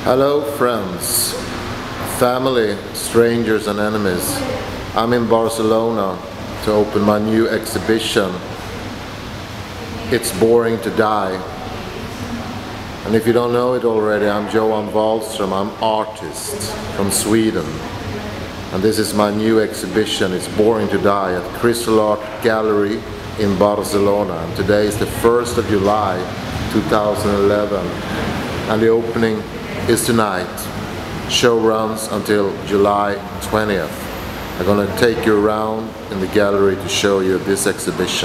Hello friends, family, strangers and enemies. I'm in Barcelona to open my new exhibition. It's boring to die. And if you don't know it already, I'm Johan Wahlstrom. I'm artist from Sweden. And this is my new exhibition. It's boring to die at Crisolart Gallery in Barcelona. And today is the 1st of July 2011. And the opening is tonight. Show runs until July 20th. I'm gonna take you around in the gallery to show you this exhibition.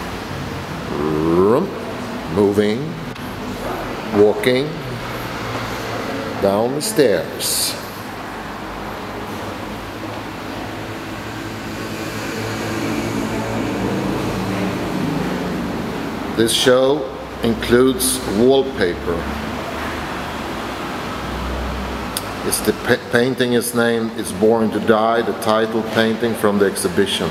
Moving, walking down the stairs. This show includes wallpaper. The painting is named It's Boring to Die, the title painting from the exhibition.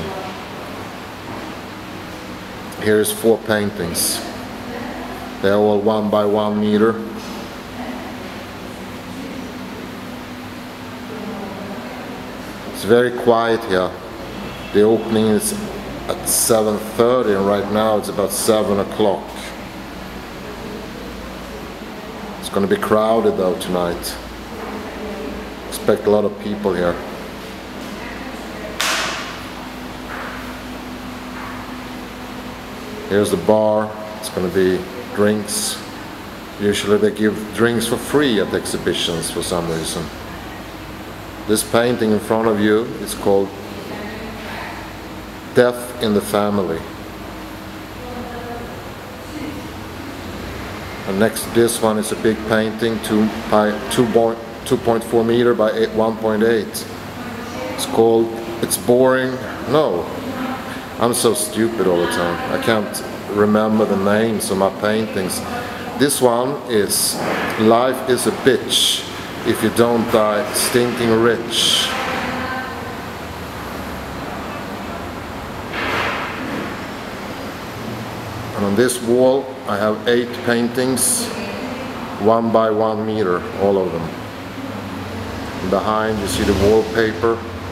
Here's 4 paintings. They're all 1 by 1 meter. It's very quiet here. The opening is at 7:30 and right now it's about 7 o'clock. It's going to be crowded though tonight. Expect a lot of people here. Here's the bar. It's going to be drinks. Usually they give drinks for free at exhibitions for some reason. This painting in front of you is called Death in the Family. And next to this one is a big painting, 2.4 meter by 1.8. It's called It's Boring. No, I'm so stupid all the time. I can't remember the names of my paintings. This one is Life is a Bitch If You Don't Die Stinking Rich. And on this wall I have 8 paintings, 1 by 1 meter, all of them. And behind you see the wallpaper.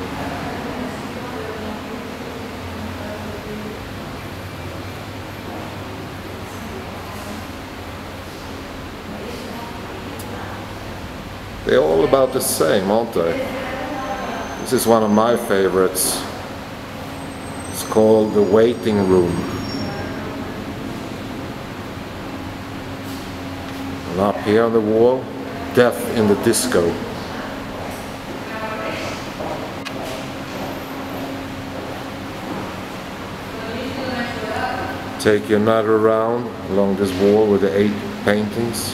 They're all about the same, aren't they? This is one of my favorites. It's called The Waiting Room. And up here on the wall, Death in the Disco. Take you another round along this wall with the 8 paintings.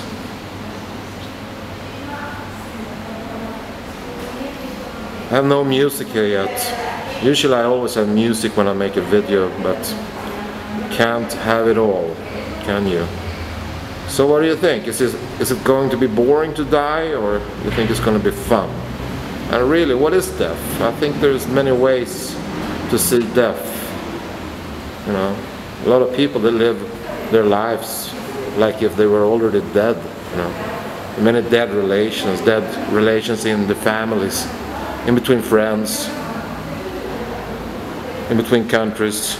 I have no music here yet. Usually I always have music when I make a video, but can't have it all, can you? So what do you think? Is it going to be boring to die, or you think it's going to be fun? And really, what is death? I think there's many ways to see death. You know, a lot of people, they live their lives like if they were already dead. You know, many dead relations in the families, in between friends, in between countries,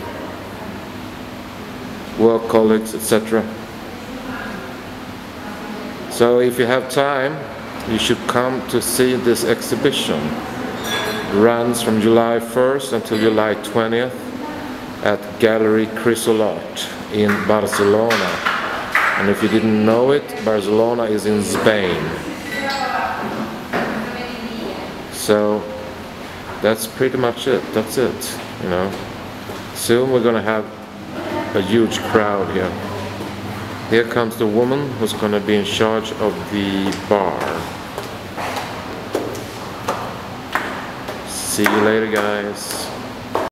work colleagues, etc. So if you have time, you should come to see this exhibition. It runs from July 1st until July 20th at Gallery Crisolart in Barcelona. And if you didn't know it, Barcelona is in Spain. So that's pretty much it. That's it, you know. Soon we're gonna have a huge crowd here. Here comes the woman who's gonna be in charge of the bar. See you later, guys.